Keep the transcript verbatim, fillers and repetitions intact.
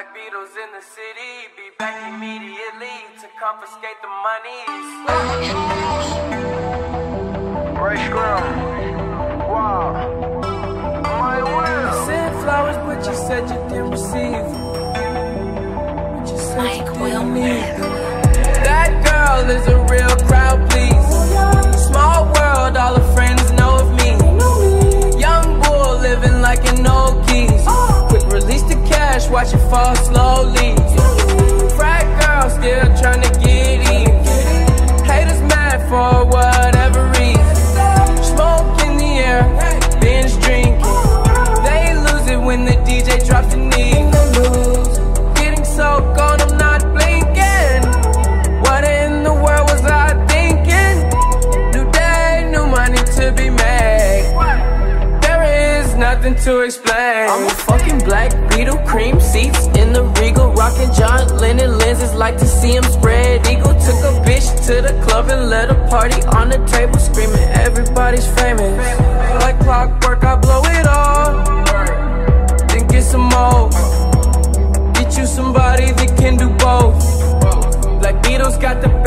Black Beatles in the city, be back immediately to confiscate the monies. Ray Scrum. Wow. My will. You sent flowers, but you said you didn't receive them. But you said Mike you will didn't need them. That girl is a real crowd, please. Small world, all her friends know of me. Young bull living like an old geese. Quick release the cash, watch it fall slowly. Frat girl still trying to get even. Haters mad for whatever reason. Smoke in the air, binge drinking. They lose it when the D J drops the knee. Lose, getting so gone, I'm not blinking. What in the world was I thinking? New day, new money to be made. There is nothing to explain. I'm a fucking Black Beetle, cream seats in the Regal, rocking John Lennon lenses, like to see him spread eagle. Took a bitch to the club and let a party on the table, screaming everybody's famous. Like clockwork, I blow it all, then get some more. Get you somebody that can do both. Black Beatles got the